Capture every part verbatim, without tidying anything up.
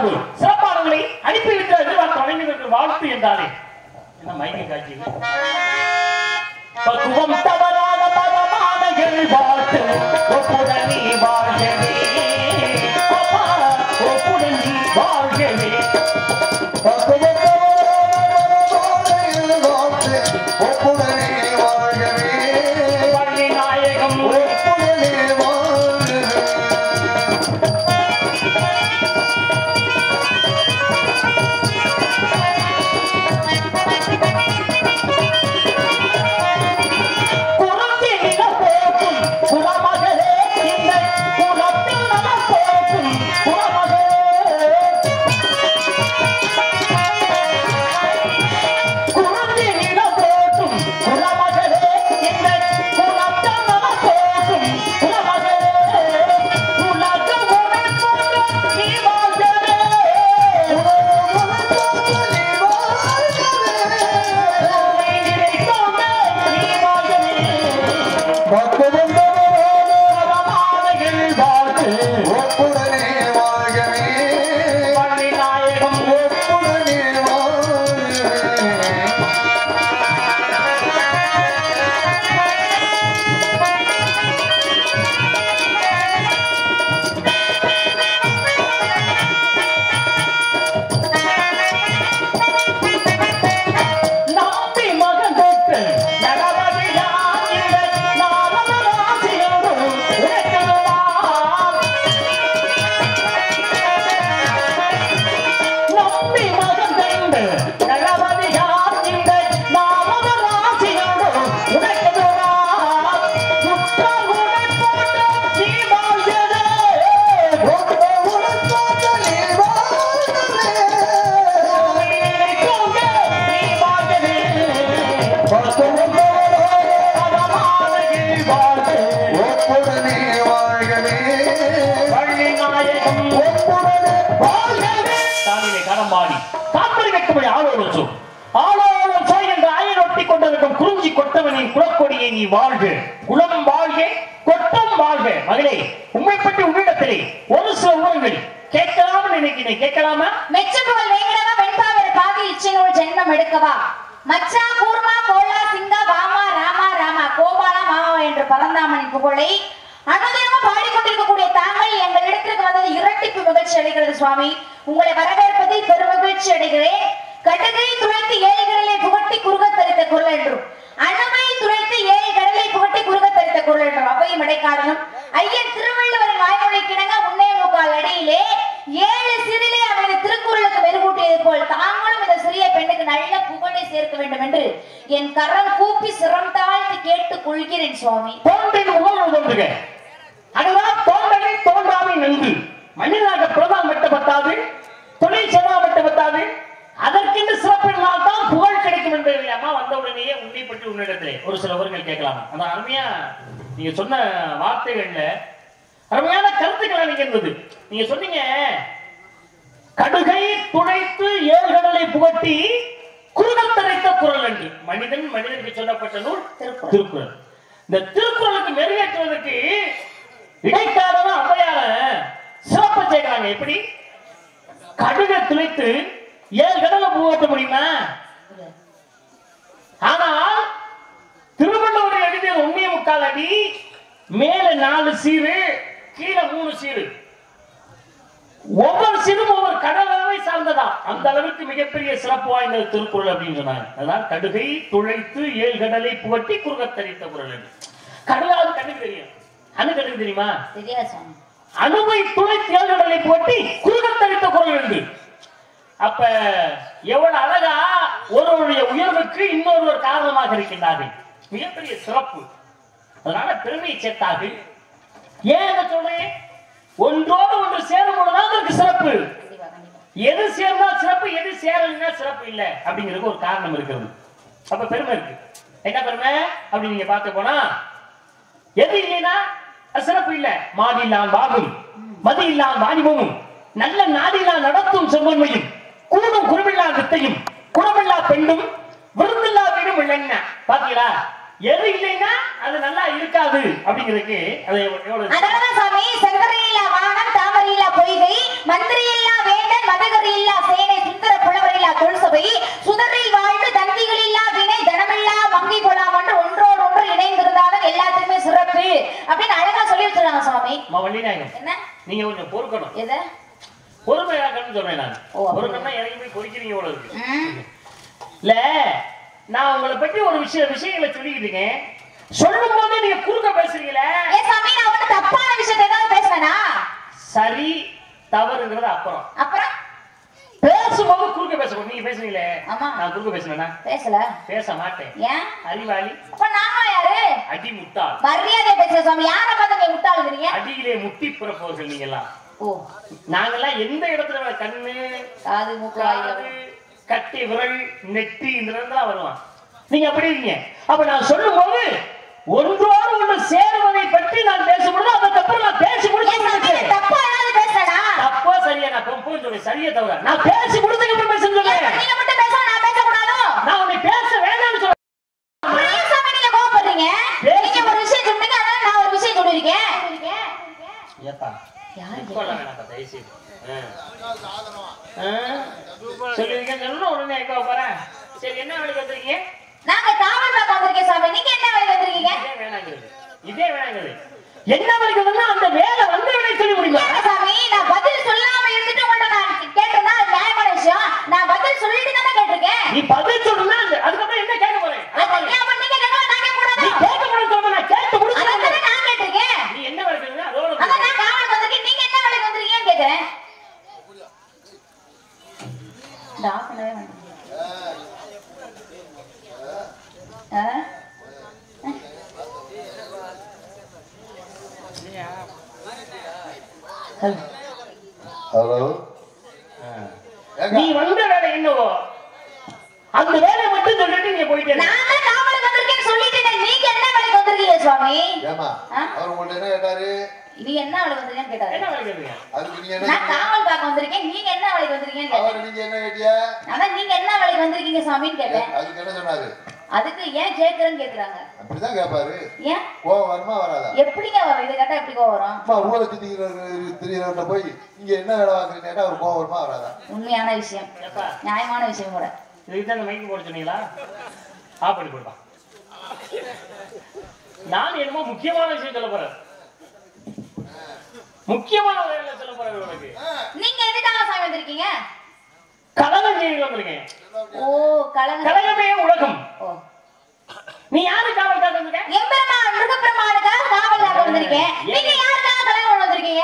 இல்லாது சிறப்பானங்களை அனுப்பி வைக்கிறார்கள் கலைஞர்கள் வாழ்த்து என்றாலே என்ன மைக்கை காட்சி பக்குவம் தவறாத பதமான வாழ்த்து ஒப்புடனே வாழ்கவே அப்பா ஒப்புடனே வாழ்கவே பக்குவம் வாழ்த்து ஒப்புடனே வாழ்கவே பள்ளி நாயகம் ஒப்புடனே குலக்கொடியை நீ வாழ்க குலம் வாழ்க கொட்டம் வாழ்க மகளே உண்மை பற்றி உன்னிடத்திலே ஒரு சில ஊரங்கள் கேட்கலாம்னு நினைக்கிறேன் கேட்கலாமா மெச்சபோல் வேங்கடவா வெண்பாவர் பாவி இச்சையோடு ஜென்மம் எடுக்கவா மச்சா கூர்மா கோலா சிங்கா வாமா ராமா ராமா கோபாலா மாமா என்ற பரந்தாமனின் புகழை அனுதினமும் பாடிக்கொண்டிருக்கக்கூடிய தாங்கள் எங்கள் இடத்திற்கு வந்தது இரட்டிப்பு மகிழ்ச்சி அடைகிறது சுவாமி. உங்களை வரவேற்பதில் பெரும் மகிழ்ச்சி அடைகிறேன். கடுகை துளைத்து ஏழு கடலை புகட்டி குறுக தரித்த குரல் என்றும் அணுமை துளைத்து ஏழு கடலை புகட்டி குறுக தரித்த குரல் என்றும் அவையும் இடைக்காரனும் ஐயன் திருவள்ளுவரின் வாய்மொழி கிணங்க உன்னே முக்கால் அடியிலே ஏழு சிறிலே அவரது திருக்குறளுக்கு மெருகூட்டியது போல் தாங்களும் இந்த சிறிய பெண்ணுக்கு நல்ல புகழை சேர்க்க வேண்டும் என்று என் கரம் கூப்பி சிரம் தாழ்த்து கேட்டுக் கொள்கிறேன் சுவாமி. அதுதான் தோன்றலை தோன்றாமை நன்கு மனிதனாக பிரதான் வெட்டப்பட்டாது தொழில் செலவா வெட்டப்பட்டாது அதற்கென்று சிறப்பினால் தான் புகழ் கிடைக்கும் என்பதை அம்மா வந்தவுடனேயே உன்னை பற்றி உன்னிடத்திலே ஒரு சில ஊர்கள் கேட்கலாம். அதான் அருமையா நீங்க சொன்ன வார்த்தைகள்ல அருமையான கருத்துக்கள் நீங்க இருந்தது. நீங்க சொன்னீங்க கடுகை துளைத்து ஏழு கடலை புகட்டி குறுகல் தரைத்த குரல் என்று மனிதன் மனிதனுக்கு சொல்லப்பட்ட நூல் திருக்குறள். இந்த திருக்குறளுக்கு மெருகேற்றுவதற்கு இடைக்காரமா அம்மையார சிறப்பு செய்கிறாங்க. எப்படி கடுகை துளைத்து ஏழு கடலை புகட்ட முடியுமா? ஆனால் திருவள்ளுவர் எழுதிய ஒன்னே முக்கால் அடி மேல நாலு சீரு கீழே மூணு சீரு ஒவ்வொரு சீரும் ஒவ்வொரு கடலை சார்ந்ததா அந்த அளவுக்கு மிகப்பெரிய சிறப்பு வாய்ந்த திருக்குறள் அப்படின்னு சொன்னாங்க. அதான் கடுகை துளைத்து ஏழு கடலை புகட்டி குறுகத்தரித்த குரல் என்று. கடலாவது கண்ணுக்கு தெரியும், அணு கண்ணுக்கு தெரியுமா? அணுவை துளைத்து ஏழு கடலை புகட்டி குறுகத்தரித்த குரல் என்று. அப்ப எவ்வளவு அழகா ஒருவருடைய உயர்வுக்கு இன்னொருவர் காரணமாக இருக்கின்றார்கள். மிகப்பெரிய சிறப்பு. அதனால பெருமையை சேர்த்தார்கள். ஏன் சொல்றேன்? ஒன்றோடு ஒன்று சேரும் பொழுதுதான் அதற்கு சிறப்பு. எது சேர்ந்தா சிறப்பு, எது சேரலைன்னா சிறப்பு இல்லை அப்படிங்கிறது ஒரு காரணம் இருக்கிறது. அப்ப பெருமை இருக்கு. என்ன பெருமை அப்படி நீங்க பார்க்க போனா எது இல்லைன்னா சிறப்பு இல்லை. மாடில்லான் பாகும் மதி இல்லான் வாணிபமும் நல்ல நாடில்லா நடத்தும் செவ்வன்மையும் கூடும் குருவில்லா வித்தையும் குணமில்லா பெண்ணும் விருந்தில்லா வீடும் இல்லைன்னா பாத்தீங்களா? எது இல்லைன்னா அது நல்லா இருக்காது அப்படிங்கிறதுக்கு அது எவ்வளவு சாமி. சங்கரையில்லா வானம் தாமரையில்லா பொய்கை மந்திரியில்லா வேண்டன் மத கேக்குறாங்க சுவாமி. அம்மா வள்ளிநாயகம், என்ன நீங்க கொஞ்சம் பொறுக்கணும். எதை பொறுமையாக்கணும்னு சொல்றேன் நான். ஓ, அப்படி. பொறுக்கணும்னா இறங்கி போய் பொறிக்கிறீங்க போல இருக்கு. ம். இல்ல, நான் உங்களை பற்றி ஒரு விஷய விஷயங்களை சொல்லிக்கிட்டு இருக்கேன். சொல்லும் போது நீங்க குறுக்க பேசுறீங்களே. ஏ சாமி, நான் ஒண்ணு தப்பான விஷயத்தை ஏதாவது பேசுறேனா? சரி தவறுங்கிறது அப்புறம். அப்புறம் பேசும்போது குறுக்க பேசணும். நீங்க பேசுறீங்களே, ஆமா. நான் குறுக்க பேசுனேனா? பேசல. பேச மாட்டேன். ஏன்? அறிவாளி. அப்ப நாம யாரு? அடி முட்டாள். மரியாதை பேசுற சுவாமி. யார பார்த்து நீங்க முட்டாளுங்கிறீங்க? அடியிலே முட்டி பிறப்பவர்கள் நீங்க எல்லாம். ஓ, நாங்கெல்லாம் எந்த இடத்துல வேணா கண்ணு, காது, மூக்கு, காது, வாய். கட்டி, விரல், நெட்டி இந்த இடத்துல வருவான். நீங்க அப்படி இருக்கீங்க. அப்ப நான் சொல்லும் போது ஒன்றோடு ஒன்று சேருவதை பற்றி நான் பேசும்போது அதுக்கப்புறம் நான் பேசி முடிச்சு தப்பா ஏதாவது பேசுறேனா? தப்பா சரியா நான் போய் சொல்றேன். சரியா தவிர நான் பேசி முடிச்சதுக்கு அப்புறம் பேசுன்னு சொல்றேன். நீங்க மட்டும் பேச, நான் பேசக்கூடாதோ? நான் உன்னை பேச வேண்டாம்னு சொல்றேன். ஏன் சாமி நீங்க கோவப்படுறீங்க? நீங்க ஒரு விஷயம் சொன்னீங்க, அதனால நான் ஒரு விஷயம் சொல்லிருக்கேன். ஏப்பா யாரு இப்பெல்லாம் வேணாப்பா, தயவு செய்து. சொல்லிருக்கேன் சொன்னா உடனே எங்க போறேன். சரி, என்ன வேலைக்கு வந்திருக்கீங்க? நாங்க காவல் பார்க்க வந்திருக்கேன் சாமி. நீங்க என்ன வேலைக்கு வந்திருக்கீங்க? இதே வேணாங்கிறது இதே வேணாங்கிறது என்ன வேலைக்கு வந்தா அந்த வேலை வந்து வேலை சொல்லி முடியுமா? ஏன் சாமி, நான் பதில் சொல்லாம இருந்துட்டு உங்கள்ட்ட நான் கேட்டேன்னா அது நியாயமான விஷயம். நான் பதில் சொல்லிட்டு தானே கேட்டிருக்கேன். நீ பதில் சொல்லணும்னா அந்த- அதுக்கப்புறம் என்ன கேட்க போறேன்? அப்ப நீங்க அப்ப நீங்க கேட்கலாம், நான் கேட்கக்கூடாதா? நீ கேட்க போறேன்னு சொல்ல, நான் கேட்டு முடிச்சு அதான் தானே நான் கேட்டிருக்கேன். நீ என்ன வேலைக்கு வந்தா அதோட அதான் நான் காவலுக்கு வந்திருக்கேன். நீங்க என்ன வேலைக்கு வந்திருக்கீங்கன்னு கேட்கிறேன். இந்த ஆஃப் பண்ணவே வேண்டாம். ஆ? ஹலோ, நீ வந்த வேலை என்னவோ அந்த வேலையை மட்டும் சொல்லிட்டு நீங்க போயிட்டே இரு. நான் தான் காவலுக்கு வந்திருக்கேன்னு சொல்லிட்டேன். நீங்க என்ன வேலைக்கு வந்திருக்கீங்க சுவாமி? ஏமா ஆ? அவர் உங்கள்ட்ட என்ன கேட்டாரு? நீ என்ன வேலைக்கு வந்திருக்கீங்கன்னு கேட்டாரு. என்ன வேலைக்கு வந்தீங்க? அதுக்கு நீங்க என்ன நான் சொன்னீங்க? காவல் பார்க்க வந்திருக்கேன். நீங்க என்ன வேலைக்கு வந்திருக்கீங்கன்னு கேட்டேன். அவர் நீங்க என்ன கேட்டியா? அதான் நீங்க என்ன வேலைக்கு வந்திருக்கீங்க சாமின்னு கேட்டேன். அதுக்கு என்ன சொன்னாரு? அதுக்கு ஏன் கேக்குறேன்னு கேக்குறாங்க. அப்படிதான் கேட்பாரு. ஏன்? கோவம் வருமா வராதா? எப்படிங்க வரும்? இதை கேட்டா எப்படி கோவம் வரும்? அம்மா ஊரை திரிகிறவர்கிட்ட போய் இங்க என்ன வேலை வாங்குறீங்க கேட்டா அவர் கோவம் வருமா வராதா? உண்மையான விஷயம், ஏப்பா, நியாயமான விஷயம் கூட. இதுக்கு தான் மைக்கு போட சொன்னீங்களா? ஆஃப் பண்ணி போடுப்பா. நான் என்னமோ முக்கியமான விஷயம் சொல்ல போறேன். முக்கியமான வேலை சொல்ல போறேன் உனக்கு. நீங்க எதுக்காக சாமி வந்திருக்கீங்க? கலகம் செய்து வந்திருக்கேன். ஓ, கலங்க. கலகமே உலகம். ஓ, நீ யாரு காவல்காக வந்திருக்க? எம்பெருமான் மிருகப்பெருமானுக்காக காவலாக வந்திருக்கேன். நீங்க யாருக்காக கலங்க வந்திருக்கீங்க?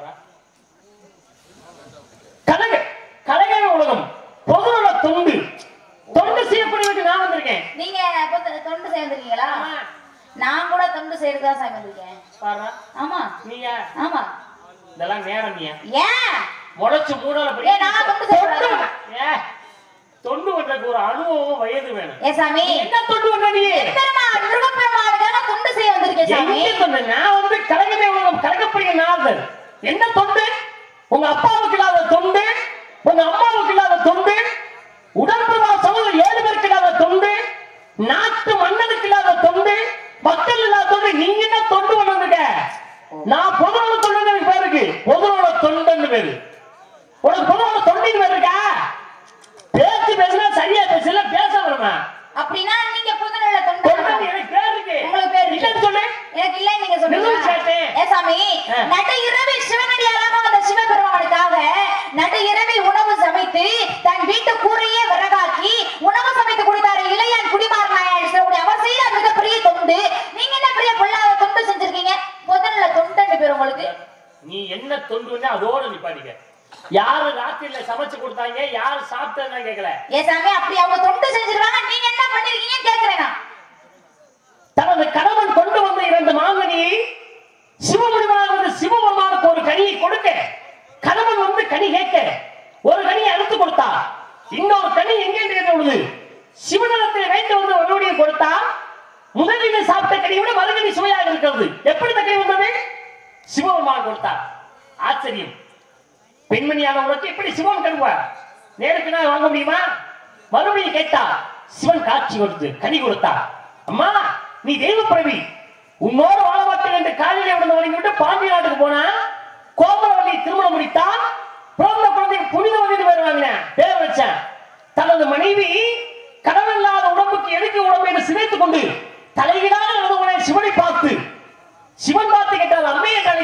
கலக கலகமே உலகம். பொதுநல தொண்டு தொண்டு செய்யக்கூடியவருக்கு நான் வந்திருக்கேன். நீங்க அப்ப தொ- தொண்டு செய்ய வந்திருக்கீங்களா? ஆமா. நான் கூட தொண்டு செய்யறதா சாமி வந்திருக்கேன். பாருடா, ஆமா நீயா? ஆமா. இதெல்லாம் நேரம் நீயா? ஏன்? முளைச்சு மூடால படி. ஏய், நான் தொண்டு செய்யக்கூடாதா? ஏ, தொண்டு பண்றதுக்கு ஒரு அனுபவம் வயது வேணும். ஏ சாமி, என்ன தொண்டு பண்ற நீ? எம்பெருமான் மிருகப்பெருமானுக்காக தொண்டு செய்ய வந்திருக்கேன் சாமி. எங்க தொண்டு? நான் வந்து கலகமே உலகம் கலக்கப்படுகிற நாதர். என்ன தொண்டு? உங்க அப்பாவுக்கு இல்லாத தொண்டு, உங்க அம்மாவுக்கு இல்லாத தொண்டு, உடற்பிரவா சமூக ஏழு பேருக்கு இல்லாத தொண்டு, நாட்டு மன்னனுக்கு இல்லாத தொண்டு, மக்கள் இல்லாத தொண்டு. நீங்க என்ன தொண்டு பண்ண வந்திருக்க? நான் பொதுநல தொண்டு எனக்கு பேரு இருக்கு. பொதுநல தொண்டுன்னு பேரு. உனக்கு பொதுநல தொண்டின்னு பேரு இருக்கா? பேச்சு பேசினா சரியா பேசல, பேச வருமா? அப்படின்னா நீங்க பொதுநல தொண்டு. தொண்டு எனக்கு பேர் இருக்கு. உங்களுக்கு பேர் இருக்கு. இல்லைன்னு சொல்லு. எனக்கு இல்ல நீங்க சொல்லுங்க. நிறுவு சேட்டேன். ஏ சாமி, ஆ. நடு இரவில் சிவனடியாராக வந்த சிவபெருமானுக்காக நடு இரவில் உணவு சமைத்து தன் வீட்டு கூரையே விறகாக்கி உணவு சமைத்து கொடுத்தாரு இளையான் குடிமார் நாயன் சொல்லக்கூடிய அவர் செய்யற மிகப்பெரிய தொண்டு. நீங்க என்ன பெரிய பொல்லாத தொண்டு செஞ்சிருக்கீங்க? பொதுநல தொண்டுன்னு பேர் உங்களுக்கு. நீ என்ன தொண்டுன்னு அதோட நிப்பாட்டிக்க. யாரு ராத்திரில சமைச்சு கொடுத்தாங்க, யாரு சாப்பிட்டதுன்னு கேட்கல. ஏ சாமி, அப்படி அவங்க தொண்டு செஞ்சிருக்காங்க, நீங்க என்ன பண்ணிருக்கீங்கன்னு கேக்குறேன் நான். தனது கணவன் கொண்டு வந்த இரண்டு மாங்கனியை சிவபெருமான் வந்து சிவபெருமானுக்கு ஒரு கனியை கொடுக்க, கணவன் வந்து கனி கேட்க ஒரு கனியை அறுத்து கொடுத்தா. இன்னொரு கனி எங்கே பொழுது சிவனிடத்தை வைத்து வந்து மறுபடியும் கொடுத்தா, முதலில் சாப்பிட்ட கனி விட மறுகனி சுவையாக இருக்கிறது. எப்படி இந்த கனி வந்தது? சிவபெருமான் கொடுத்தா. ஆச்சரியம். பெண்மணியான உனக்கு எப்படி சிவன் கருவார்? நேருக்கு நான் வாங்க முடியுமா? மறுபடியும் கேட்டா, சிவன் காட்சி கொடுத்து கனி கொடுத்தா. அம்மா, நீ தெய்வ பிறவி, உன்னோடு வாழ மாட்டேன் என்று காலையிலே விழுந்து வழங்கி விட்டு பாண்டி நாட்டுக்கு போனா, கோமலவல்லி திருமணம் முடித்தான். பிறந்த குழந்தைக்கு புனிதவதி வருவாங்க பேர் வச்சேன். தனது மனைவி கணவன் இல்லாத உடம்புக்கு எதுக்கு உடம்பு என்று சிதைத்துக் கொண்டு தலைகீழாக நடந்தவனை சிவனை பார்த்து சிவன் பார்த்து கேட்டால் அம்மையை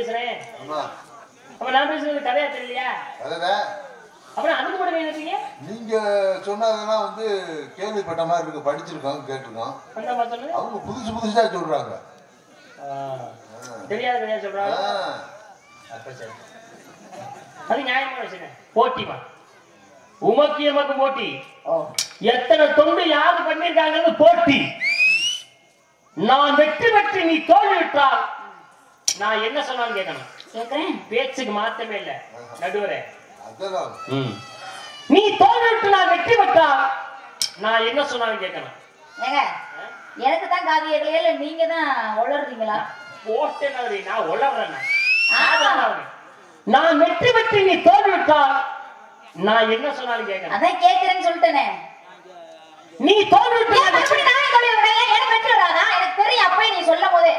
பேசுறேன். ஆமா. அப்ப நான் பேசுறது கதையா தெரியலையா? அதுதான். அப்புறம் அதுக்கு மட்டும் கேட்குறீங்க? நீங்க சொன்னதெல்லாம் வந்து கேள்விப்பட்ட மாதிரி இருக்கு, படிச்சிருக்கோம், கேட்டிருக்கோம். அந்த மாதிரி சொல்லுங்க. அவங்க புதுசு புதுசா சொல்றாங்க. தெரியாது தெரியாது சொல்றாங்க. அப்ப சரி, அது நியாயமான விஷயம். போட்டிமா, உமக்கு எமக்கு போட்டி. எத்தனை தொண்டு யாரு பண்ணிருக்காங்கன்னு போட்டி. நான் வெற்றி பெற்று நீ தோல்வி விட்டால் நான் என்ன சொன்னாலும் கேட்கணும். கேட்கிறேன். பேச்சுக்கு மாற்றமே இல்லை நடுவரே. நீ தோல்வி விட்டு நான் வெற்றி பெற்றால் நான் என்ன சொன்னாலும் கேட்கணும். ஏங்க எனக்கு தான் காது கேட்கல, நீங்க தான் உளறீங்களா? போட்டேன் நான் உளறேன். நான் வெற்றி பெற்று நீ தோல்வி விட்டால் நான் என்ன சொன்னாலும் கேட்கணும். அதான் கேட்கிறேன்னு சொல்லிட்டேனே. நீ தோல்வி விட்டு எப்படி நான் தோல்வி விடுறேன்? எனக்கு வெற்றி வராதா? எனக்கு தெரியும் அப்பவே நீ சொல்லும் போதே.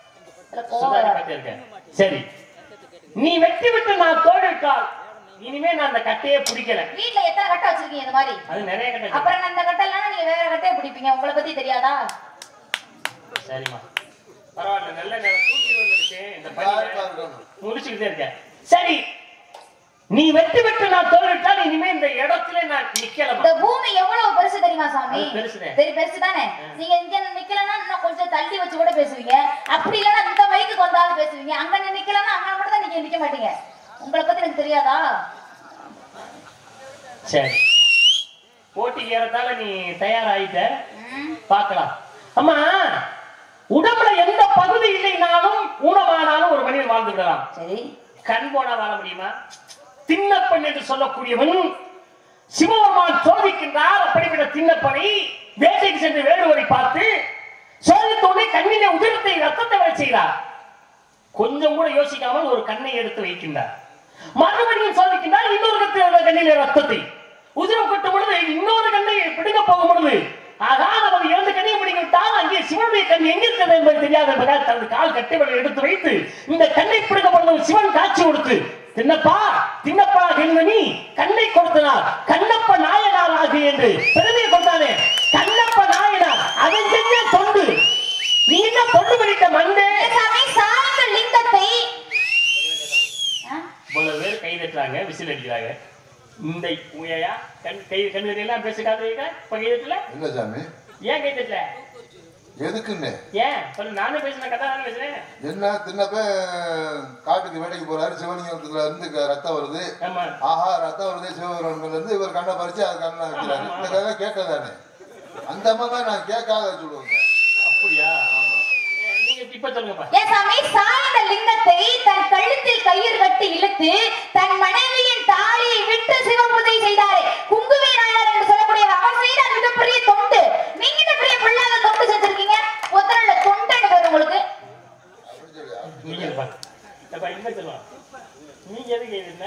சரி, நீ வெற்றி விட்டு நான் தோல்வி விட்டால் இனிமே நான் அந்த கட்டையே பிடிக்கல. வீட்ல எத்தனை கட்டை வச்சிருக்கீங்க இந்த மாதிரி? அது நிறைய கட்டை. அப்புறம் அந்த கட்டை இல்லனா நீங்க வேற கட்டையை பிடிப்பீங்க. உங்களை பத்தி தெரியாதா? சரிமா, பரவாயில்ல. நல்ல நேரம் தூக்கி வந்துருச்சு. இந்த பையன் முடிச்சுக்கிட்டே இருக்கேன். சரி, நீ வெற்றி பெற்று நான் தோல்விட்டால் இனிமே இந்த இடத்துல நான் நிக்கல. இந்த பூமி எவ்வளவு பெருசு தெரியுமா சாமி? பெருசுதான். சரி, பெருசு தானே. நீங்க இங்க நிக்கலன்னா இன்னும் கொஞ்சம் தள்ளி வச்சு கூட பேசுவீங்க. அப்படி இல்லன்னா இந்த மைக்கு வந்தாலும் பேசுவீங்க. அங்க நிக்கலன்னா அங்க மட்டும் தான் நீங்க நிக்க மாட்டீங்க. உங்களை பத்தி எனக்கு தெரியாதா? சரி, போட்டிக்கு ஏறதால நீ தயாராயிட்ட, பார்க்கலாம். அம்மா, உடம்புல எந்த பகுதி இல்லைனாலும் ஊனமானாலும் ஒரு மனிதன் வாழ்ந்து விடலாம். சரி, கண் போனா வாழ முடியுமா? திண்ணப்பன் என்று சொல்லக்கூடியவன் சிவபெருமான் சோதிக்கின்றார். அப்படிப்பட்ட திண்ணப்பனை வேட்டைக்கு சென்று வேடுவரை பார்த்து சோதித்தோடனே கண்ணிலே உதிரத்தை ரத்தத்தை வர செய்கிறார். கொஞ்சம் கூட யோசிக்காமல் ஒரு கண்ணை எடுத்து வைக்கின்றார். மறுபடியும் சோதிக்கின்றார். இன்னொரு கண்ணிலே ரத்தத்தை உதிரம் கொட்டும் பொழுது இன்னொரு கண்ணை பிடிக்க போகும் பொழுது ஆகா நமது இரண்டு கண்ணையை பிடிக்கிவிட்டால் அங்கே சிவனுடைய கண் எங்க இருக்கிறது என்பது தெரியாது என்பதால் தனது கால் கட்டைகளை எடுத்து வைத்து இந்த கண்ணை பிடிக்கப்படுவது சிவன் காட்சி கொடுத்து, தின்னப்பா தின்னப்பா நீ கண்ணை கொடுத்தனார் கண்ணப்ப நாயனார் ஆகு என்று பெருமையை கொண்டானே. கண்ணப்ப நாயனார் அவன் செஞ்ச தொண்டு. நீ என்ன தொண்டு பண்ணிட்ட மண்டே? சார்ந்த லிங்கத்தை இவ்வளவு பேர் கை தட்டுறாங்க, விசில் அடிக்கிறாங்க. இந்த உயா கண் கை கண்ணு எல்லாம் பேசுக்காத பகையத்துல இல்ல சாமி. ஏன் கை தட்டல? எதுக்குன்னு ஏன் சொல்லு. நானும் பேசுன கதை தானே பேசுறேன். என்ன தின்னப்ப காட்டுக்கு வேலைக்கு போறாரு. சிவலிங்கத்துல இருந்து ரத்தம் வருது. ஆஹா ரத்தம் வருது சிவபெருமான்ல இருந்து இவர் கண்ணை பறிச்சு அது கண்ணை வைக்கிறாரு. இந்த கதை கேட்கதானே. அந்த அம்மா தான் நான் கேட்காத சொல்லுவாங்க. அப்படியா? இப்ப சொல்லுங்கப்பா. ஏன் சாமி, சாய்ந்த லிங்கத்தை தன் கழுத்தில் கயிறு கட்டி இழுத்து தன் மனைவியின் தாலியை விட்டு சிவபூஜை செய்தாரே குங்குவே நாயனார் என்று சொல்லக்கூடிய அவர் செய்த மிகப்பெரிய தொண்டு. நீங்க என்ன பெரிய பிள்ளாத தொண்டு செஞ்சிருக்கீங்க. ஒத்தரல தொண்டை வரும் உங்களுக்கு. நீங்க என்ன சொல்லுவாங்க? நீங்க எதுக்கு என்ன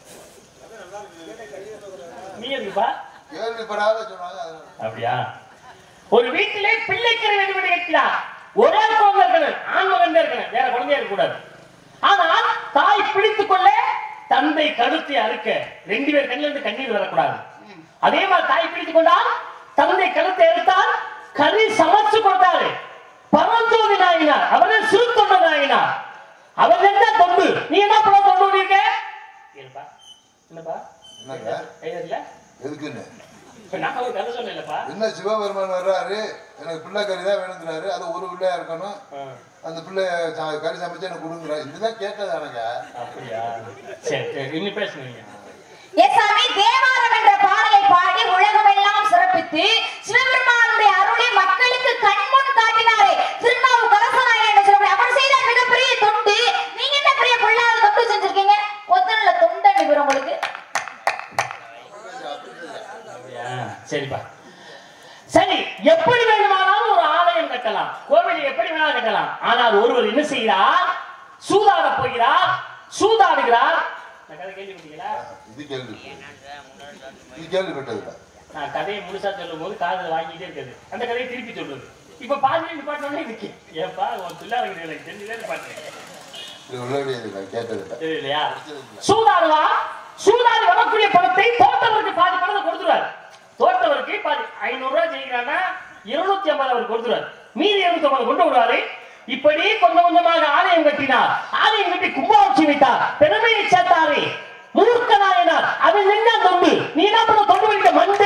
நீங்க எதுக்குப்பா கேள்விப்படாத சொன்னாங்க. அப்படியா? ஒரு வீட்டிலே பிள்ளைக்கரை வேண்டுமென்று கேட்கிறார். ஒரே குழந்தை இருக்கணும், ஆண் மகன் இருக்கணும், வேற குழந்தையா இருக்க கூடாது. ஆனால் தாய் பிடித்துக் கொள்ள தந்தை கழுத்தை அறுக்க ரெண்டு பேர் கண்ணில் இருந்து கண்ணீர் வரக்கூடாது. அதே மாதிரி தாய் பிடித்துக் கொண்டால் தந்தை கழுத்தை அறுத்தால் கறி சமைச்சு கொடுத்தாரு. பரஞ்சோதி நாயினார் அவர்கள் சிறு தொண்ட நாயினார் அவர் என்ன தொண்டு. நீ என்ன பண்ண தொண்டு இருக்க? என்னப்பா என்னப்பா எதுக்குன்னு என்ன சிவபெருமான் வர்றாரு, எனக்கு பிள்ளை கறி தான் வேணுங்கிறாரு. அது ஒரு பிள்ளையா இருக்கணும். அந்த பிள்ளை கறி சமைச்சு எனக்கு கொடுங்குறா. இதுதான் கேட்டது எனக்கு. அப்படியா? சரி சரி, இன்னும் பேசுறீங்க. ஏசாமி தேவாரம் என்ற பாடலை பாடி உலகமெல்லாம் சிறப்பித்து சிவபெருமானுடைய அருளை மக்களுக்கு கண்முன் காட்டினாரே திருநாவுக்கரசனாய் என்று சொல்லக்கூடிய அவர் செய்த மிகப்பெரிய தொண்டு. நீங்க என்ன பெரிய பொல்லாத தொண்டு செஞ்சிருக்கீங்க. ஒத்தனல தொண்டை நிபுணர் உங்களுக்கு. சரிப்பா, சரி. எப்படி வேண்டுமானாலும் ஒரு ஆலயம் கட்டலாம், கோவிலை எப்படி வேணாலும் கட்டலாம். ஆனால் ஒருவர் என்ன செய்கிறார்? சூதாட போகிறார், சூதாடுகிறார். நான் கதையை முழுசா சொல்லும் போது காதல் வாங்கிட்டே இருக்குது. அந்த கதையை திருப்பி சொல்றது. இப்ப பாதி நிப்பாட்டோன்னே இருக்கு. ஏப்பா உன் பிள்ளாங்க எனக்கு தெரிஞ்சுதான் பாட்டேன் இல்லையா? சூதாடுவா, சூதாடி வரக்கூடிய பணத்தை தோட்டவருக்கு பாதி பணத்தை கொடுத்துருவாரு. தோட்டவருக்கு பாதி ஐநூறு ரூபாய் ஜெயிக்கிறான்னா இருநூத்தி ஐம்பது அவர் கொடுத்துருவாரு. மீதி இருநூத்தி ஐம்பது கொண்டு வருவாரு. இப்படி கொஞ்சம் கொஞ்சமாக ஆலயம் கட்டினார். ஆலயம் கட்டி கும்பாட்சி வைத்தார். பெருமையை சேர்த்தாரே மூர்க்க நாயனார். அவன் என்ன தொண்டு நீ என்ன பண்ண தொண்டு வைக்க மண்டு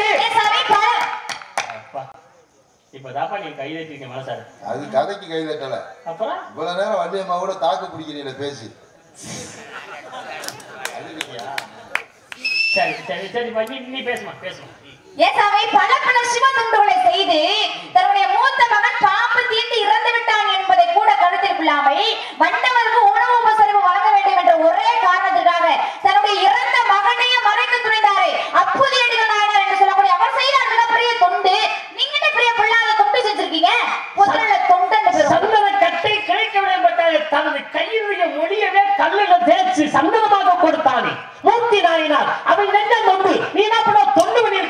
இப்பதாப்பா நீ கை தட்டிருக்க மனசாரு. அது கதைக்கு கை தட்டல. அப்புறம் இவ்வளவு நேரம் வள்ளியம்மா கூட தாக்கு பிடிக்கிறீங்கள பேசி. சரி சரி சரி பண்ணி நீ பேசுமா பேசுமா. ஏசாவை பல பல சிவ தொண்டுகளை செய்து தன்னுடைய மூத்த மகன் பாம்பு தீண்டி இறந்து விட்டான் என்பதை கூட கருத்தில் கொள்ளாமல் வண்டவருக்கு உணவு உபசரிப்பு வழங்க வேண்டும் என்ற ஒரே காரணத்திற்காக தன்னுடைய இறந்த மகனையும் மறைக்க துணிந்தாரே அப்புதியடிகள் நாயனார் என்று சொல்லக்கூடிய அவர் செய்த மிகப்பெரிய தொண்டு. நீங்க என்ன பெரிய பிள்ளாத தொண்டு செஞ்சிருக்கீங்க? முதல்ல தொண்டு சந்தன கட்டை கிடைக்க விடப்பட்ட தனது கையினுடைய மொழியவே கல்லுல தேய்ச்சி சந்தனமாக கொடுத்தானே மூர்த்தி நாயனார். அவன் என்ன தொண்டு நீ என்ன பண்ண தொண்டு பண்ணிருக்க?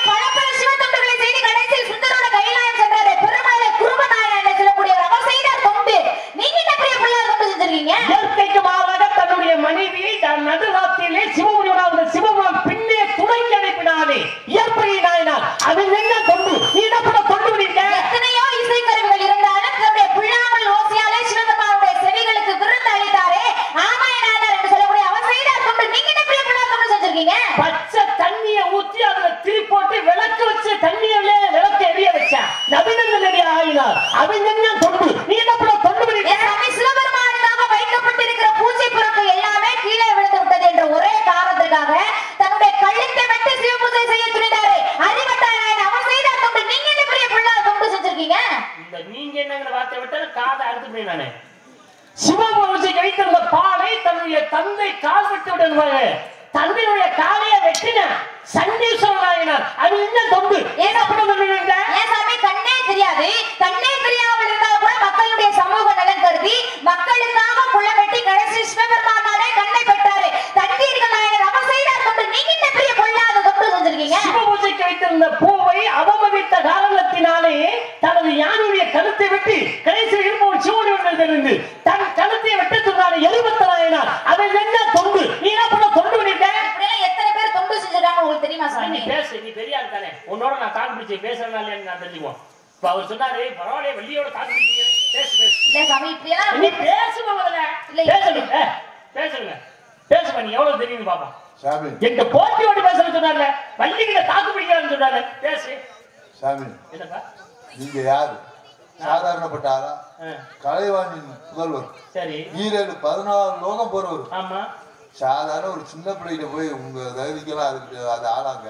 இயற்கைக்கு மாறாக தன்னுடைய மனைவியை நடுராத்திரியிலே சிவமுனிவனாக சிவமான் பின்னே துணைக்கு அனுப்பினானே இயற்கை நாயனார். அது என்ன தொண்டு நீ என்ன பண்ண தொண்டு பண்ணிருக்க? எத்தனையோ இசைக்கருவிகள் இருந்தாலும் தன்னுடைய பிள்ளாமல் ஓசையாலே சிவபெருமானுடைய செவிகளுக்கு விருந்து அளித்தாரே ஆமாய நாயனார் என்று சொல்லக்கூடிய அவர் செய்த தொண்டு. நீங்க என்ன பெரிய பிள்ளை தொண்டு செஞ்சிருக்கீங்க? பச்சை தண்ணியை ஊற்றி அதுல திரி போட்டு விளக்கு வச்சு தண்ணியிலே விளக்கு எரிய வச்சேன் நபிநந்த நபி ஆயினார். அவன் என்ன தொண்டு நீ என்ன பண்ண தொண்டு பண்ணிருக்க? சிவபெருமானுக்காக வைக்கப்பட்டிருக்கிற பூஜை பொருட்கள் எல்லாமே கீழே விழுந்து விட்டது என்ற ஒரே காரணத்திற்காக தன்னுடைய கழுத்தை வெட்டி சிவ பூஜை செய்ய துணிந்தாரே அறிவட்டாய் நாயனார். அவர் செய்த தொண்டு. நீங்க என்ன பெரிய பிள்ளை தொண்டு செஞ்சிருக்கீங்க? இந்த நீங்க என்னங்கிற வார்த்தை விட்டால காதை அறுத்து போய் நானே சிவபூஜை வைத்திருந்த பாலை தன்னுடைய தந்தை கால் விட்டு விடுவாங்க. தந்தையுடைய காலையை வெட்டின சண்டீஸ்வர நாயனார். அது என்ன தொண்டு ஏன் சாமி? கண்ணே தெரியாது. கண்ணே தெரியாமல் இருந்தால் கூட மக்களுடைய சமூக நலன் கருதி மக்களுக்காக புள்ள வெட்டி கடைசி சிவபெருமானாலே கண்ணை பெற்றாரு தண்ணீர்கள் நாயனார். அவர் செய்தார் தொண்டு. நீங்க என்ன பெரிய பொல்லாத தொண்டு செஞ்சிருக்கீங்க? சிவபூஜைக்கு வைத்திருந்த பூவை அவமதித்த காரணத்தினாலே தனது யானையுடைய கழுத்தை வெட்டி கடைசி இருப்பவர் சிவனுடன் இருந்து தன் கழுத்தை வெட்ட சொன்னார் எழுபத்த நாயனார். அது என்ன தொண்டு நீ என்ன பண்ண தொண்டு பண்ணிருக்க? எத்தனை பேர் தொண்டு செஞ்சிருக்காங்க உங்களுக்கு தெரியுமா சாமி? நீ பேசு, நீ பெரிய ஆள் தானே. உன்னோட நான் தாக்கு பிடிச்சி பேசுறதுனால நான் தெரிஞ்சுக்குவோம். இப்ப அவர் சொன்னாரு பரவாயில்ல வெள்ளியோட தாக்கு பிடிக்கிறேன் பேசு பேசு. இல்ல சாமி இப்படியெல்லாம் நீ பேசுமா முதல்ல பேசுங்க பேசுங்க பேசுமா. நீ எவ்வளவு தெரியுது பாப்பா. சாமி எங்க போட்டியோட பேசுறது சொன்னார்ல வள்ளிகிட்ட தாக்கு பிடிக்கிறான்னு சொன்னாரு பேசு. சாமி என்னப்பா நீங்க யாரு? சாதாரணப்பட்ட ஆளா? கலைவாணியின் புதல்வர். சரி ஈரேழு பதினாலு லோகம் போறவர். ஆமா சாதாரண ஒரு சின்ன பிள்ளைகிட்ட போய் உங்க தகுதிக்கெல்லாம் அதுக்கு அது ஆளாங்க.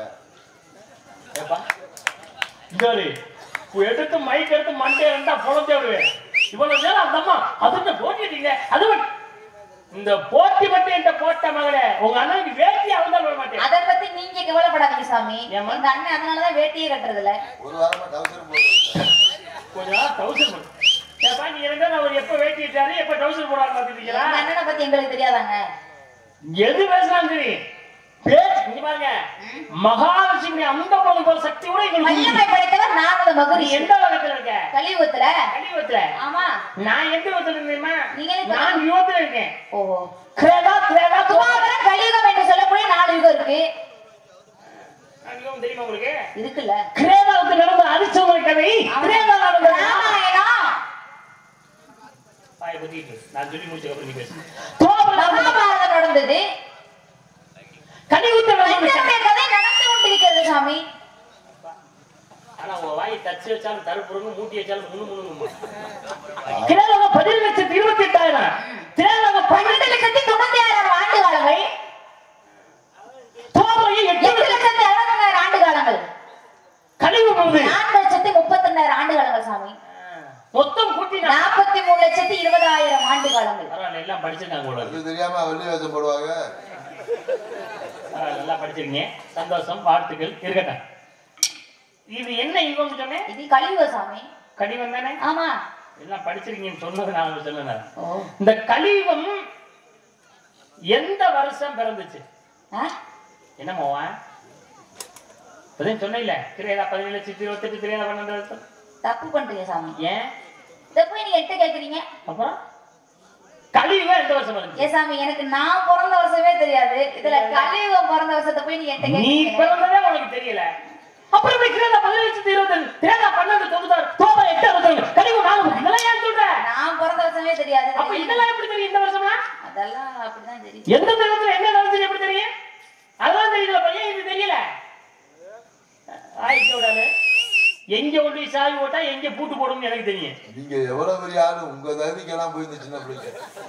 எடுத்து மைக் எடுத்து மண்டே இருந்தா பொழந்தே விடுவேன். இவ்வளவு நேரம் அந்த அம்மா அது போட்டிட்டீங்க. அது இந்த போட்டி மட்டும் என்கிட்ட போட்ட மகளே உங்க அண்ணனுக்கு வேட்டி அவந்தால் வர மாட்டேன். அதை பத்தி நீங்க கவலைப்படாதீங்க சாமி. எங்க அண்ணன் அதனாலதான் வேட்டியே கட்டுறது இல்ல. ஒரு வாரமா டவுசர் போடுறது. கொஞ்ச நாள் டவுசர் போடு. ஏப்பா நீ இருந்தா அவர் எப்ப வேட்டி கட்டாரு எப்ப டவுசர் போடாரு பாத்துட்டீங்களா? எங்க அண்ணனை பத்தி எங்களுக்கு தெரியாதாங்க? எது பேசலாம் தெரியும் பேச்சு. இங்க பாருங்க மகாலட்சுமி அந்த போல சக்தி கூட மகிமை படைத்தவர் நாரத மகரிஷி. எந்த உலகத்துல இருக்க? கலியுகத்துல. கலியுகத்துல ஆமா. நான் எந்த யுகத்துல இருக்கேன்னா நீங்க நான் யுகத்துல இருக்கேன். ஓஹோ கிரேதா கிரேதா துவாபர கலியுகம் என்று சொல்லக்கூடிய நாலு யுகம் இருக்கு. யுகம் தெரியுமா உங்களுக்கு? இருக்குல்ல. கிரேதாவுக்கு நடந்த அரிச்சந்திர கதை கிரேதா நடந்த ராமாயணம். பாய் புதிட்டு நான் சொல்லி முடிச்ச அப்புறம் நீ பேசு. மகாபாரதம் நடந்தது. கலியுகத்துல நடந்த கதை நடந்து கொண்டிருக்கிறது சாமி. ஆனா உன் வாய் தச்சு வச்சாலும் தருப்புறங்க மூட்டி வச்சாலும் முன்னு முன்னுமா. கிரேதாவை பதினெட்டு லட்சத்தி இருபத்தி எட்டாயிரம் கிரேதாவை பன்னெண்டு லட்சத்தி தொண்ணூத்தி ஆயிரம் ஆண்டு காலங்கள். தோபரையை எட்டு லட்சத்தி அறுபதாயிரம் ஆண்டு காலங்கள். கலியுகம் நான்கு லட்சத்தி முப்பத்தி ரெண்டாயிரம் ஆண்டு காலங்கள் சாமி. மொத்தம் கூட்டி நாற்பத்தி மூணு லட்சத்தி இருபதாயிரம் ஆண்டு காலங்கள். பரவாயில்ல எல்லாம் படிச்சிருக்காங்க போல. இது தெரியாம வெள்ளி வேஷம் போடுவாங்க. நல்லா படிச்சிருக்கீங்க சந்தோஷம் வாழ்த்துக்கள் இருக்கட்டும். இது என்ன யுகம் சொன்னேன்? இது கலியுக சாமி. கலியுகம் தானே? ஆமா எல்லாம் படிச்சிருக்கீங்கன்னு சொன்னது நான் சொல்லுங்க. இந்த கலியுகம் எந்த வருஷம் பிறந்துச்சு? என்னமோவா சொன்ன கிரேதா பதினேழு லட்சத்தி இருபத்தி எட்டு கிரேதா பன்னெண்டு வருஷம் தப்பு பண்றீங்க சாமி. ஏன் இத போய் நீங்க எட்ட கேக்குறீங்க? அப்புறம் கலியுகம் எந்த வருஷம் வருது? ஏ சாமி எனக்கு நான் பிறந்த வருஷமே தெரியாது. இதுல கலியுகம் பிறந்த வருஷத்தை போய் நீ எட்ட கேக்குறீங்க. நீ பிறந்ததே உனக்கு தெரியல. அப்புறம் இப்படி கிரேதா பதினேழு லட்சத்தி இருபத்தி எட்டு கிரேதா பன்னெண்டு தொண்ணூத்தாறு தோபா எட்டு அறுபத்தி கலியுகம் நாலு இதெல்லாம் ஏன் சொல்ற? நான் எந்த தெய்வத்துல என்ன நடந்துச்சு எப்படி தெரியும்? அதான் தெரியல பையன், இது தெரியல. ஆயிட்டோடால எங்க ஒன்று சாவி போட்டா எங்க பூட்டு போடணும்னு எனக்கு தெரியும். நீங்க எவ்வளவு பெரிய ஆளு, உங்க தகுதிக்கெல்லாம் போய் இந்த சின்ன பிள்ளைங்க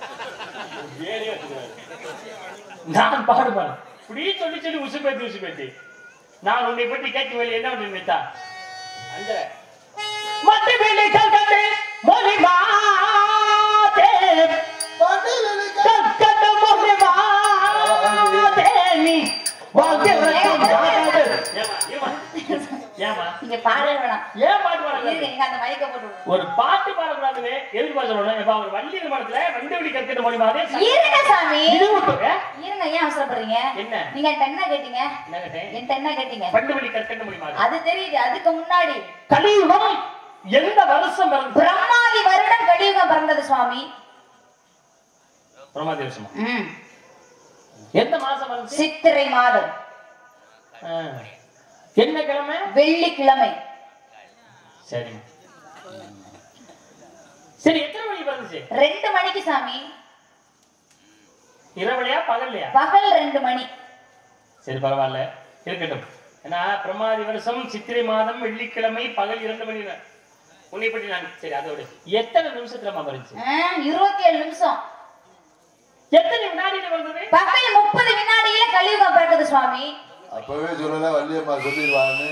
நான் பாடுபாடு இப்படி சொல்லி சொல்லி உசு பேத்தி உசு பேத்தி நான் உன்னை பற்றி கேட்க வேலை என்ன பண்ணி நினைத்தா அந்த மட்டு வேலை கல்கட்டு மொழி மாதே கல்கட்டு மொழி மாதே நீ வாழ்க்கை ஏமா நீங்க பாட வேணாம். ஏன் பாட்டு பாடக்கூடாது? எங்க அந்த மைக்க போட்டு ஒரு பாட்டு பாடக்கூடாதுன்னு எதுக்கு பாட சொல்லணும்? இப்ப அவர் வள்ளி மடத்துல ரெண்டு வழி கற்கட்டு மொழி மாதே இருங்க சாமி, இருங்க. ஏன் அவசரப்படுறீங்க? என்ன நீங்க என்கிட்ட என்ன கேட்டீங்க? என்ன கேட்டேன்? என்கிட்ட என்ன கேட்டீங்க? ரெண்டு வழி கற்கட்டு மொழி மாதே அது தெரியுது. அதுக்கு முன்னாடி கலியுகம் எந்த வருஷம் பிறந்தது? பிரம்மாதி வருடம் கலியுகம் பிறந்தது சுவாமி. பிரம்மாதி வருஷமா? ம். எந்த மாசம் பிறந்தது? சித்திரை மாதம். என்ன கிழமை? வெள்ளிக்கிழமை. சரி சரி. எத்தனை மணிக்கு பிறந்துச்சு? ரெண்டு மணிக்கு சாமி. இரவுலையா பகல்லையா? பகல் ரெண்டு மணி. சரி பரவாயில்ல, இருக்கட்டும். ஏன்னா பிரமாதி வருஷம் சித்திரை மாதம் வெள்ளிக்கிழமை பகல் இரண்டு மணி. உன்னை பற்றி நான் சரி அதோட எத்தனை நிமிஷத்துல பிறந்துச்சு? இருபத்தி ஏழு நிமிஷம். எத்தனை வினாடியில பிறந்தது? பகல் முப்பது வினாடியில கலியுகம் பிறக்குது சுவாமி. அப்பவே சொல்லல, வள்ளியம்மா சொல்லிடுவான்னு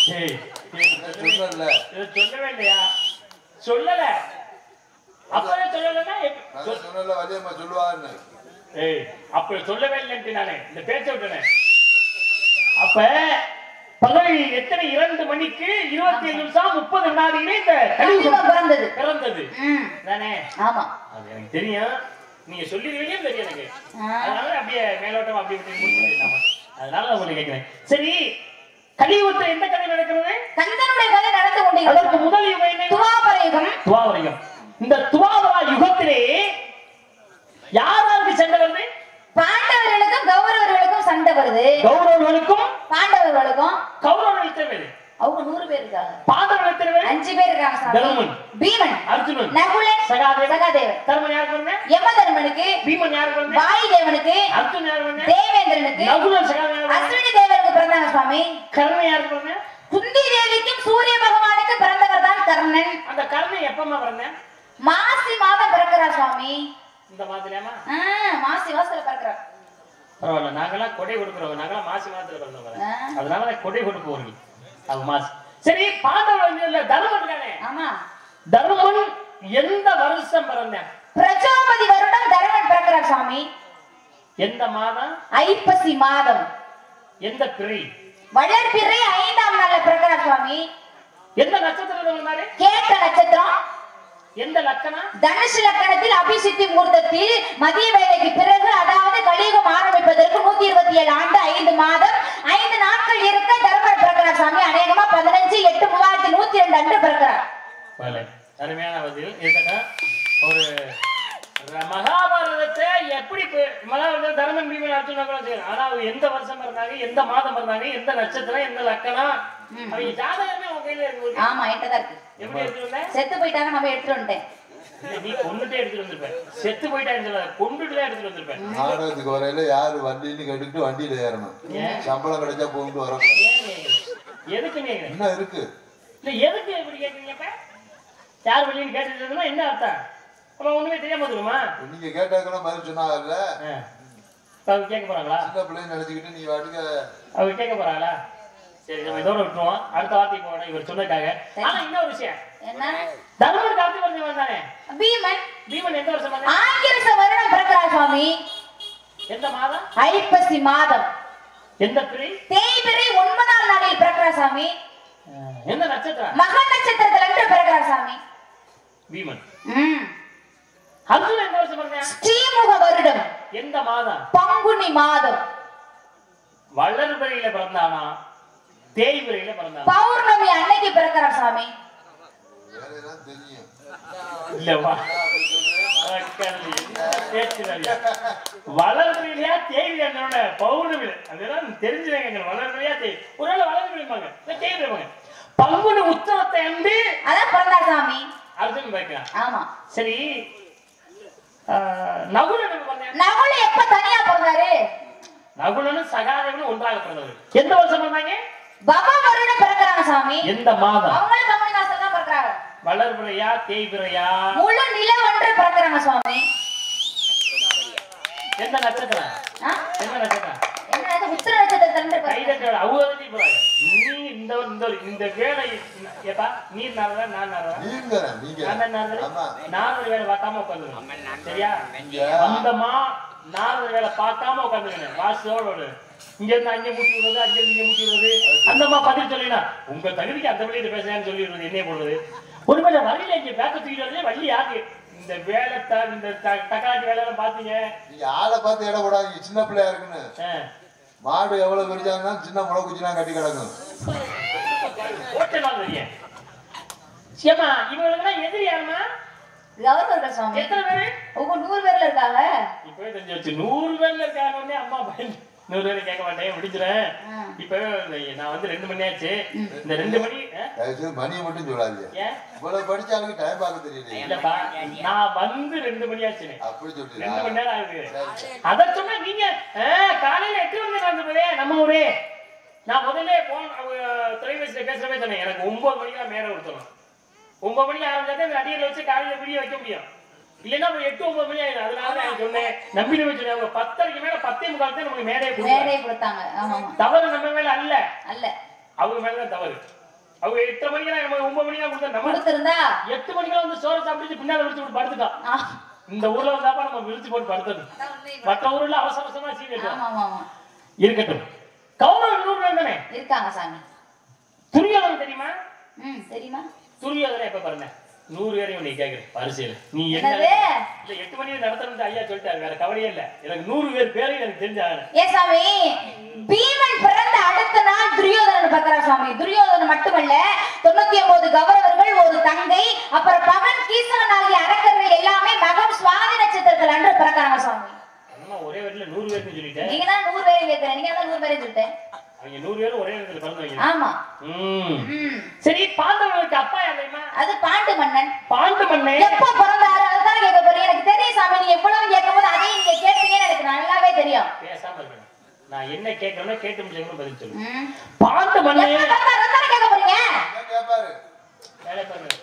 சொல்லல. சொல்லவே இல்லையா? சொல்லல. அப்பவே சொல்லலன்னா சொன்னல வள்ளியம்மா சொல்லுவான்னு. ஏய் அப்ப சொல்லவே இல்லைன்னு நானே இந்த பேச்ச விட்டனே. அப்ப பகல் எத்தனை? இரண்டு மணிக்கு இருபத்தி ஏழு நிமிஷம் முப்பது வினாடியிலே இந்த கலியுகம் பிறந்தது பிறந்தது தானே? ஆமா, அது எனக்கு தெரியும். நீங்க சொல்லிடுவீங்க தெரியும் எனக்கு. அதனால அப்படியே மேலோட்டம் அப்படி விட்டு முடிச்சுட்டேன். அதனால உங்களுக்கு கேட்கிறேன். சரி, கலியுகத்துல எந்த கதை நடக்கிறது? கந்தனுடைய கதை நடந்து கொண்டே. அதற்கு முதல் யுகம் என்ன? துவாபர யுகம். துவாபர யுகம். இந்த துவாபர யுகத்திலே யாராருக்கு சண்டை வருது? பாண்டவர்களுக்கும் கௌரவர்களுக்கும் சண்டை வருது. கௌரவர்களுக்கும் பாண்டவர்களுக்கும். கௌரவர்கள் எத்தனை பேர்? அவங்க நூறு பேர் இருக்காங்க. பாண்டவர்கள் எத்தனை பேர்? அஞ்சு பேர் இருக்காங்க சாமி. தருமன், பீமன், அர்ஜுனன், நகுலன், சகாதேவன். சகாதேவன். தருமன் யாருக்கு வந்தேன்? யமதர்மனுக்கு. பீமன் யாருக்கு வந்தேன்? வாயுதேவனுக்கு. அர்ஜுனன் யாருக்கு வந்தேன்? தேவேந்திரனுக்கு. நகுலன் சகாதேவன். அஸ்வினி தேவருக்கு பிறந்தாங்க சுவாமி. கர்ணன் யாருக்கு வந்தேன்? குந்தி தேவிக்கும் சூரிய பகவானுக்கு பிறந்தவர் தான் கர்ணன். அந்த கர்ணன் எப்பமா பிறந்தேன்? மாசி மாதம் பிறக்கிறார் சுவாமி. இந்த மாதிரியாமா? மாசி மாசத்துல பிறக்கிறார். பரவாயில்ல, நாங்கெல்லாம் கொடை கொடுக்குறோம். நாங்கெல்லாம் மாசி மாதத்துல பிறந்தவங்க. அதனால கொடை கொடுப்பவர்கள் அது மாசி. சரி, பாண்டவர்கள் தர்மன் இருக்கானே. ஆமா. தர்மன் எந்த வருஷம் பிறந்தேன்? பிரஜாபதி வருடம் தர்மன் பிறக்கிறார் சுவாமி. எந்த மாதம்? ஐப்பசி மாதம். எந்த பிறை? வளர்பிறை ஐந்தாம் நாள்ல பிறக்கிறார் சுவாமி. எந்த நட்சத்திரத்துல வந்தாரு? கேட்ட நட்சத்திரம். எந்த லக்கணம்? தனுஷ் லக்கணத்தில் அபிசித்தி முகூர்த்தத்தில் மதிய வேளைக்கு பிறகு, அதாவது கலியுகம் ஆரம்பிப்பதற்கு நூத்தி இருபத்தி ஏழு ஆண்டு ஐந்து மாதம் ஐந்து நாட்கள் இருக்க தர்மன் பிறக்கிறார் சுவாமி. அநேகமா பதினஞ்சு எட்டு மூவாயிரத்தி நூத்தி ரெண்டு அன்று பிறக்கிறார். அருமையான பதில். இருக்கட்டும். ஒரு மகாபாரதத்தை எப்படி மகாபாரதம் தர்மன் பீமன் அர்ஜுனன் கூட செய்யலாம். ஆனா அவங்க எந்த வருஷம் பிறந்தாங்க, எந்த மாதம் பிறந்தாங்க, எந்த நட்சத்திரம், எந்த லக்கணம், அவங்க ஜாதகமே அவங்க கையில இருக்கு. ஆமா, என்கிட்ட இருக்கு. எப்படி எடுத்துட்டு வந்தேன்? செத்து போயிட்டாங்க, நம்ம எடுத்துட்டு வந்துட்டேன். நீ கொண்டுட்டே எடுத்துட்டு வந்திருப்பேன். செத்து போயிட்டான்னு சொல்லாத, கொண்டுட்டு தான் எடுத்துட்டு வந்திருப்பேன். நாடகத்துக்கு வரையில யாரு வண்டின்னு கேட்டுக்கிட்டு வண்டியில ஏறணும். சம்பளம் கிடைச்சா போட்டு வரக்கூடாது. எதுக்கு நீங்க என்ன இருக்கு? இல்ல எதுக்கு இப்படி கேட்குறீங்க? யார் வழின்னு கேட்டுட்டு என்ன அர்த்தம்? அப்ப ஒண்ணுமே தெரியாம வந்துருமா? நீங்க கேட்டாக்கெல்லாம் பதில் சொன்னாங்கல்ல, அவங்க கேட்க போறாங்களா? சின்ன பிள்ளைன்னு நினைச்சுக்கிட்டு நீ வாட்டுக்க அவங்க கேட்க போறாங்களா? சரி, நம்ம இதோட விட்டுருவோம். அடுத்த வார்த்தைக்கு போகணும் இவர் சொன்னதுக்காக. ஆனா இன்னொரு விஷயம் என்ன? தர்மன் காத்து வருஷம் தானே பீமன். பீமன் எந்த வருஷம் வந்தானே? ஆங்கிரச வருடம் பிறக்கிறார் சுவாமி. எந்த மாதம்? ஐப்பசி மாதம். எந்த பிறை? தேய்பிறை ஒன்பதாம் நாளில் பிறக்கிறார் சாமி. எந்த நட்சத்திரம்? மக நட்சத்திரத்தில் என்று பிறக்கிறார் சாமி. பீமன். ம். அர்ஜுனன் எந்த வருஷம் பிறந்தான்? ஸ்ரீமுக வருடம். எந்த மாதம்? பங்குனி மாதம். வளர்பிறையில பிறந்தானா தேய்பிறையில பிறந்தானா? பௌர்ணமி அன்னைக்கு பிறக்கிறார் சாமி. வேலையெல்லாம் தெரியும் இல்லவா? வளர்பிறையிலையா தேய்பிறை? பௌர்ணமி அதெல்லாம் தெரிஞ்சுங்க. வளர்பிறையா தேய் ஒருவேளை வளர்பிறைப்பாங்க, தேய்பிறைப்பாங்க. பங்குனி உத்தரத்தை அன்று அதான் பிறந்தார் சாமி அர்ஜுன் பிறக்கிறான். ஆமா. சரி, நகுலன் நகுல எப்ப தனியா பிறந்தாரு? நகுலனும் சகாதேவனும் ஒன்றாக பிறந்தவர். எந்த வருஷம் பிறந்தாங்க? பவ வருடம் பிறக்கறாங்க சாமி. எந்த மாதம்? அவங்களும் பங்குனி மாசம் தான் பிறக்கறாங்க. வளர்பிறையா தேய்பிறையா? முழு நிலவொன்று பிறக்கறாங்க சுவாமி. எந்த நட்சத்திரம்? என்ன நட்சத்திரம்? என்ன உத்திர நட்சத்திரத்துல கைதட்டோட அவுவதி போறாங்க. நீ இந்த இந்த இந்த வேலை ஏப்பா நீர் நாளா நான் நாளா நீங்க நீங்க நான் நாளா நான் ஒரு வேலை பார்க்காம உட்கார்ந்துருக்கேன். சரியா? அந்தமா நான் ஒரு வேலை பார்க்காம உட்கார்ந்துருக்கேன். வாசோட இங்க இருந்து அங்கே முட்டி விடுறது, அங்க இருந்து இங்க முட்டி விடுறது. அந்தமா பதில் சொல்லினா உங்க தகுதிக்கு அந்த வழியில பேசுறேன்னு சொல்லிடுறது. என்ன போடுறது? ஒருவேளை வழியில இங்க பேக்க தூக்கிட்டு வள்ளி யாரு இந்த வேலை இந்த தக்காளி வேலை எல்லாம் பாத்தீங்க. நீங்க ஆளை பார்த்து இடம் கூடாது. சின்ன பிள்ளையா இருக்குன்னு மாடு எவ்வளவு பெருசாங்கன்னா சின்ன முளை குச்சிலாம் கட்டி கிடக்கும். இவங்களுக்கு எதிரி யாருமா? கவர்னர் சுவாமி. எத்தனை பேரு? ஒவ்வொரு நூறு பேர்ல இருக்காங்க. இப்பவே தெரிஞ்சு வச்சு நூறு பேர்ல இருக்காங்க. அம்மா பையன் நூறு பேரும் கேட்க மாட்டேன் முடிச்சுறேன். இப்பவே நான் வந்து ரெண்டு மணி ஆச்சு. இந்த ரெண்டு மணி மணியை மட்டும் சொல்லாதீங்க. இவ்வளவு படிச்சாலும் டைம் பார்க்க தெரியல. இல்லப்பா நான் வந்து ரெண்டு மணி ஆச்சு. அப்படி சொல்லி ரெண்டு மணி நேரம் ஆகுது. அத சொன்னா நீங்க காலையில எட்டு மணிக்கு வந்து நம்ம ஊரே நான் முதல்ல போன் தொலைபேசியில பேசுறவே சொன்னேன். எனக்கு ஒன்பது மணிக்கு மேல கொடுத்தணும். ஒன்பது மணிக்கு ஆரம்பிச்சா இந்த அடியில வச்சு காலையில விடிய வைக்க முடியும். இல்லைன்னா எட்டு ஒன்பது மணி ஆயிடும். அதனால நான் சொன்னேன் நம்பி வச்சு அவங்க பத்தரைக்கு மேல பத்தே முக்கால் தான் நமக்கு மேடையை கொடுத்தாங்க. தவறு நம்ம மேல அல்ல அல்ல அவங்க மேலதான் தவறு. அவங்க எட்டு மணிக்கு நம்ம ஒன்பது மணிக்கு கொடுத்தா நம்ம கொடுத்திருந்தா எட்டு மணிக்கு வந்து சோறு சாப்பிட்டு பின்னால விரிச்சு போட்டு படுத்துட்டோம். இந்த ஊர்ல வந்தாப்பா நம்ம விரிச்சு போட்டு படுத்தது. மற்ற ஊர்ல அவசர அவசரமா சீக்கிரம் இருக்கட்டும். கௌரவ நூறு பேர் தானே இருக்காங்க சாமி. துரியோதனன் தெரியுமா? ம் தெரியுமா? துரியோதனன் எப்ப பாருங்க நூறு பேரையும் நீ கேக்குற பரிசையில நீ என்ன எட்டு மணி நடத்தணும் ஐயா சொல்லிட்டாரு. வேற கவலையே இல்ல. எனக்கு நூறு பேர் பேரையும் எனக்கு தெரிஞ்சாங்க. ஏ சாமி பீமன் பிறந்த அடுத்த நாள் துரியோதனன் பக்கரா சாமி. துரியோதனன் மட்டுமல்ல தொண்ணூத்தி ஒன்பது கௌரவர்கள் ஒரு தங்கை அப்புறம் பவன் கீசவன் ஆகிய அரக்கர்கள் எல்லாமே மகம் சுவாதி நட்சத்திரத்தில் அன்று பிறக்கிறாங்க சாமி. ஒரே வீட்டுல நூறு பேருக்கு சொல்லிட்டேன். நீங்க தான் நூறு பேரை கேட்கிறேன். நீங்க தான் நூறு பேரை சொல்லிட்டேன். அவங்க நூறு பேரும் ஒரே இடத்துல பிறந்தவங்க. ஆமா. சரி பாண்டவர்களுக்கு அப்பா யாருமா? அது பாண்டு மன்னன். பாண்டு மன்னன் எப்ப பிறந்தாரு அதுதான் கேட்க போறீங்க. எனக்கு தெரியும் சாமி. நீங்க எவ்வளவு கேட்கும்போது அதையும் நீங்க கேட்பீங்கன்னு எனக்கு நல்லாவே தெரியும். பேசாம இருக்கணும். நான் என்ன கேட்கறேனோ கேட்டு முடிச்சவங்க பதில் சொல்லு. பாண்டு மன்னன் அதுதான் கேட்க போறீங்க. கேட்பாரு. வேலை பாருங்க.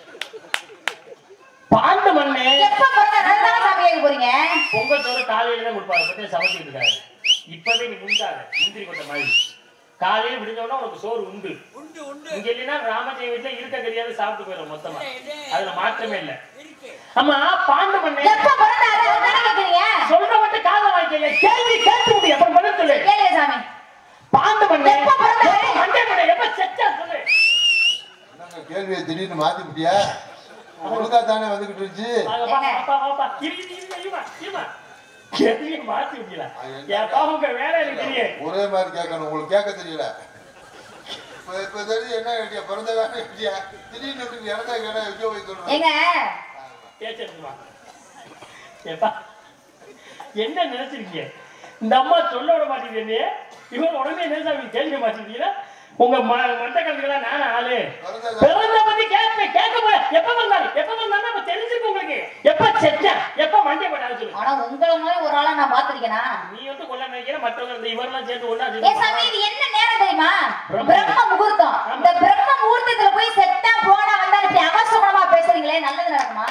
பாண்டு மன்னன் எப்ப பிறந்தாரு அதுதான் சாமி கேட்க போறீங்க. பொங்கல் சோறு காலையில தான் கொடுப்பாங்க. பத்தி சமைச்சிட்டு இருக்காரு. இப்பவே நீ முந்தாத முந்திரி கொட்ட மாதிரி காலையில விடுஞ்சோன்னா உனக்கு சோறு உண்டு. இங்க இல்லைன்னா ராமஜெய வீட்டுல இருக்க தெரியாது சாப்பிட்டு போயிடும் மொத்தமா. அதுல மாற்றமே இல்ல. ஆமா பாண்டு மன்னன் எப்ப பிறந்தாரு அதுதான் கேக்குறீங்க. சொல்ற மட்டும் காதை வாங்கிக்கல. கேள்வி கேட்டு முடியும். அப்புறம் பதில் சொல்லு. கேளுங்க சாமி. பாண்டு மன்னன் எப்ப பிறந்தாரு மண்டே மண்டே எப்ப செத்தா சொல்லு. என்னங்க கேள்வியை திடீர்னு மாத்தி விட்டியா? ஒழுங்கா தானே வந்துகிட்டு இருந்துச்சு. பாப்பா பாப்பா இரு இரு இருமா இருமா கேள்வியை மாத்தி விட்டீங்களா? என் பாவுங்க வேலை எனக்கு தெரியும். ஒரே மாதிரி கேட்கணும். உங்களுக்கு கேட்க தெரியல. இப்ப இப்ப தெரிஞ்சு என்ன கேட்டியா? பிறந்த வேலை கேட்டியா? திடீர்னு இடத்த கேட்டா எங்கேயோ போய் சொல்றேன். ஏங்க பேச்சுமா ஏப்பா என்ன நினைச்சிருக்கீங்க? இந்த அம்மா சொல்ல விட மாட்டேங்குது. இவன் உடனே நினைச்சா கேள்வி மாட்டேங்கிறீங்களா? உங்க மண்ட கணக்குலாம் நானும் ஆளு பிறந்த பத்தி கேட்பேன். கேட்க போய் எப்ப வந்தாரு எப்ப வந்தாலும் அப்ப தெரிஞ்சிருக்கு உங்களுக்கு. எப்ப செத்தேன் எப்ப மண்டே போட்டாரு சொல்லு. ஆனா உங்களை மாதிரி ஒரு ஆளா நான் பாத்துருக்கேனா? நீ வந்து கொள்ள நினைக்கிற மற்றவங்க இந்த இவரெல்லாம் சேர்ந்து ஒண்ணா ஏ சாமி இது என்ன நேரம் தெரியுமா? பிரம்ம முகூர்த்தம். இந்த பிரம்ம முகூர்த்தத்துல போய் செத்தா போனா வந்தா இப்படி அவசரமா பேசுறீங்களே நல்லது நடக்குமா?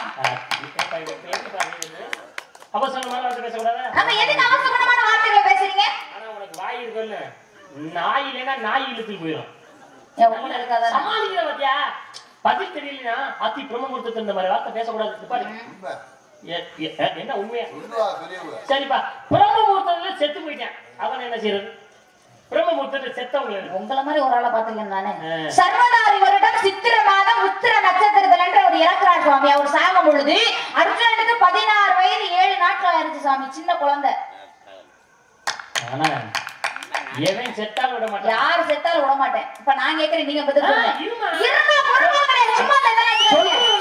அவசரமான வார்த்தை பேசக்கூடாதா? ஆமா எதுக்கு அவசரமான வார்த்தைகளை பேசுறீங்க? ஆனா உனக்கு வாய் இருக்குல்ல நாய் இல்லைன்னா நாய் இழுத்து போயிடும். சமாளிக்கிற பாத்தியா? பதில் தெரியலனா அத்தி பிரம்ம முகூர்த்தத்துல இந்த மாதிரி வார்த்தை பேசக்கூடாது. என்ன உண்மையா? சரிப்பா பிரம்ம முகூர்த்தத்துல செத்து போயிட்டேன். அவன் என்ன செய்யறது? பிரம்ம முகூர்த்தத்துல செத்தவங்க உங்களை மாதிரி ஒரு ஆளை பாத்துருக்கேன் நானே. சர்வதாரி வருடம் சித்திர மாதம் உத்திர நட்சத்திரத்துல என்று அவர் இறக்குறார் சுவாமி. அவர் சாகும் பொழுது அர்ஜுனனுக்கு பதினாறு வயது ஏழு நாட்கள் ஆயிருச்சு சாமி. சின்ன குழந்தை. ஆனா எவன் செத்தாலும் விட மாட்டேன். யாரு செத்தாலும் விட மாட்டேன். இப்ப நான் கேக்குறேன் நீங்க பதில் சொல்லுங்க. இருமா இருமா பொறுமையா கிடையாது. சும்மா இதெல்லாம்